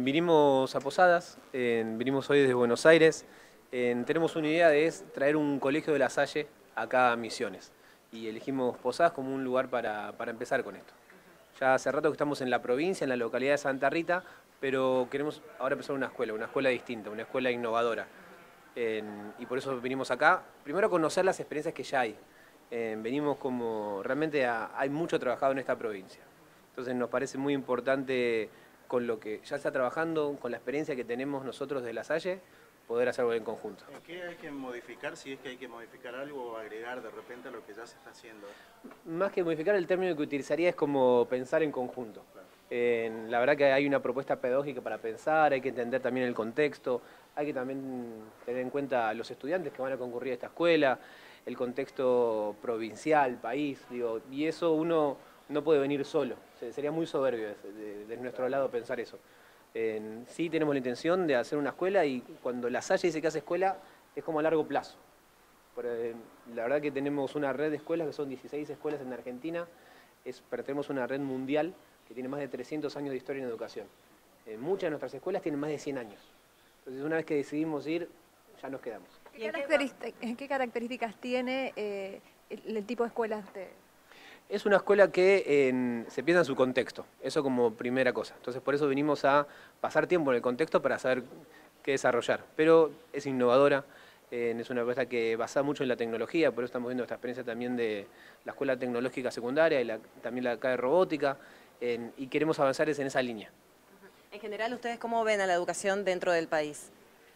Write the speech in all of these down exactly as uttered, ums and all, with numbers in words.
vinimos a Posadas, eh, vinimos hoy desde Buenos Aires. Eh, tenemos una idea de es traer un colegio de La Salle acá a Misiones. Y elegimos Posadas como un lugar para, para empezar con esto. Ya hace rato que estamos en la provincia, en la localidad de Santa Rita, pero queremos ahora empezar una escuela, una escuela distinta, una escuela innovadora. Eh, y por eso venimos acá, primero a conocer las experiencias que ya hay. Eh, venimos como, realmente a, hay mucho trabajado en esta provincia. Entonces nos parece muy importante, con lo que ya está trabajando, con la experiencia que tenemos nosotros de La Salle, poder hacer algo en conjunto. ¿Qué hay que modificar, si es que hay que modificar algo o agregar de repente a lo que ya se está haciendo? Más que modificar, el término que utilizaría es como pensar en conjunto. Eh, la verdad que hay una propuesta pedagógica para pensar, hay que entender también el contexto, hay que también tener en cuenta a los estudiantes que van a concurrir a esta escuela, el contexto provincial, país, digo, y eso uno no puede venir solo, sería muy soberbio de, de, de nuestro lado pensar eso. Eh, sí tenemos la intención de hacer una escuela y cuando La Salle dice que hace escuela es como a largo plazo. Pero, eh, la verdad que tenemos una red de escuelas, que son dieciséis escuelas en Argentina, es, tenemos una red mundial que tiene más de trescientos años de historia en educación. Eh, muchas de nuestras escuelas tienen más de cien años. Entonces una vez que decidimos ir, ya nos quedamos. ¿Qué, características, ¿qué características tiene eh, el, el tipo de escuela de ustedes? Es una escuela que en, se piensa en su contexto, eso como primera cosa. Entonces por eso venimos a pasar tiempo en el contexto para saber qué desarrollar. Pero es innovadora, eh, es una propuesta que basa mucho en la tecnología, por eso estamos viendo esta experiencia también de la Escuela Tecnológica Secundaria y la, también la acá de Robótica, en, y queremos avanzar en esa línea. En general, ¿ustedes cómo ven a la educación dentro del país?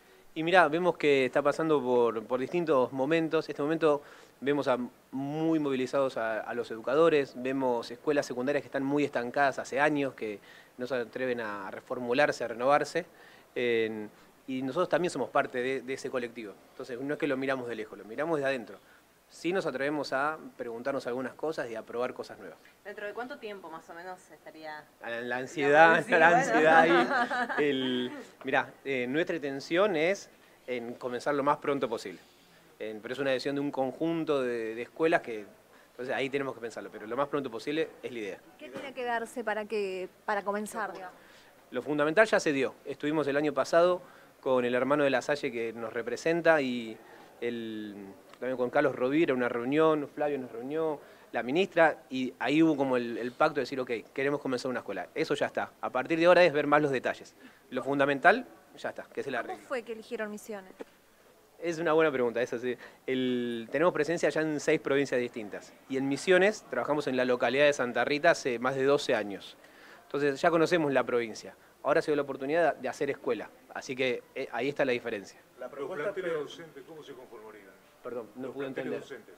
Y mirá, vemos que está pasando por, por distintos momentos. En este momento vemos a muy movilizados a, a los educadores, vemos escuelas secundarias que están muy estancadas hace años, que no se atreven a reformularse, a renovarse. Eh, y nosotros también somos parte de, de ese colectivo. Entonces no es que lo miramos de lejos, lo miramos de adentro. Sí nos atrevemos a preguntarnos algunas cosas y a probar cosas nuevas. ¿Dentro de cuánto tiempo más o menos estaría...? La ansiedad, sí, la bueno. ansiedad ahí. El, mirá, eh, nuestra intención es en comenzar lo más pronto posible. Eh, pero es una decisión de un conjunto de, de escuelas que, entonces ahí tenemos que pensarlo, pero lo más pronto posible es la idea. ¿Qué tiene que darse para, que, para comenzar, digamos? Lo fundamental ya se dio. Estuvimos el año pasado con el hermano de La Salle que nos representa y el... también con Carlos Rovira, una reunión, Flavio nos reunió, la ministra, y ahí hubo como el, el pacto de decir, ok, queremos comenzar una escuela. Eso ya está. A partir de ahora es ver más los detalles. Lo fundamental, ya está, que es el arreglo. ¿Cómo fue que eligieron Misiones? Es una buena pregunta, eso sí. El, tenemos presencia ya en seis provincias distintas. Y en Misiones trabajamos en la localidad de Santa Rita hace más de doce años. Entonces ya conocemos la provincia. Ahora se dio la oportunidad de hacer escuela. Así que eh, ahí está la diferencia. La propuesta Los planteles docentes, ¿cómo se conformarían? Perdón, no Los pude entender. Docentes.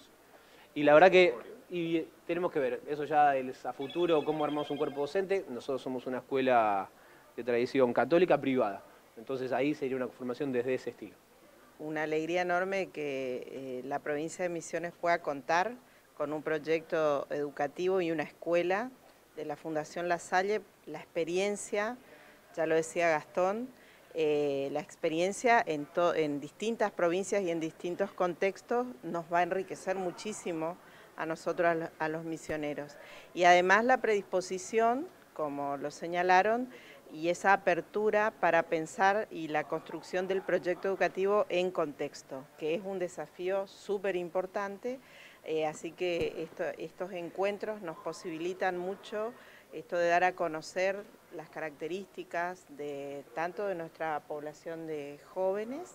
Y la verdad que y tenemos que ver, eso ya es a futuro, cómo armamos un cuerpo docente. Nosotros somos una escuela de tradición católica privada. Entonces ahí sería una formación desde ese estilo. Una alegría enorme que eh, la provincia de Misiones pueda contar con un proyecto educativo y una escuela de la Fundación La Salle. La experiencia, ya lo decía Gastón, Eh, la experiencia en, en distintas provincias y en distintos contextos nos va a enriquecer muchísimo a nosotros, a, a los misioneros. Y además la predisposición, como lo señalaron, y esa apertura para pensar y la construcción del proyecto educativo en contexto, que es un desafío súper importante, eh, así que esto, estos encuentros nos posibilitan mucho esto de dar a conocer las características de tanto de nuestra población de jóvenes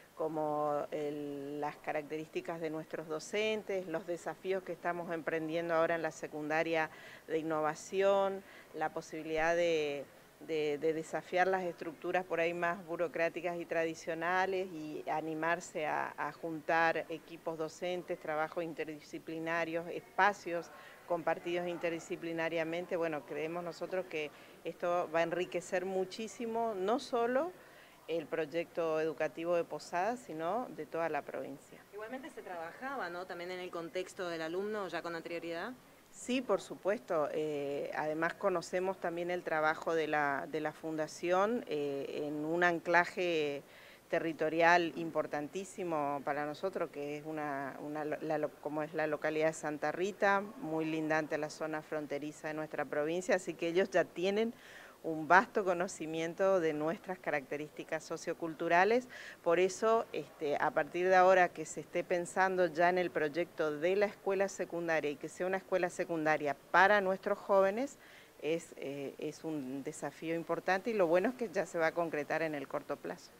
como el, las características de nuestros docentes, los desafíos que estamos emprendiendo ahora en la secundaria de innovación, la posibilidad de, de, de desafiar las estructuras por ahí más burocráticas y tradicionales y animarse a, a juntar equipos docentes, trabajos interdisciplinarios, espacios compartidos interdisciplinariamente. Bueno, creemos nosotros que esto va a enriquecer muchísimo, no solo el proyecto educativo de Posadas, sino de toda la provincia. Igualmente se trabajaba, ¿no?, también en el contexto del alumno, ya con anterioridad. Sí, por supuesto. Eh, además conocemos también el trabajo de la, de la Fundación eh, en un anclaje territorial importantísimo para nosotros, que es una, una la, como es la localidad de Santa Rita, muy lindante la zona fronteriza de nuestra provincia, así que ellos ya tienen un vasto conocimiento de nuestras características socioculturales. Por eso, este, a partir de ahora que se esté pensando ya en el proyecto de la escuela secundaria y que sea una escuela secundaria para nuestros jóvenes, es, eh, es un desafío importante y lo bueno es que ya se va a concretar en el corto plazo.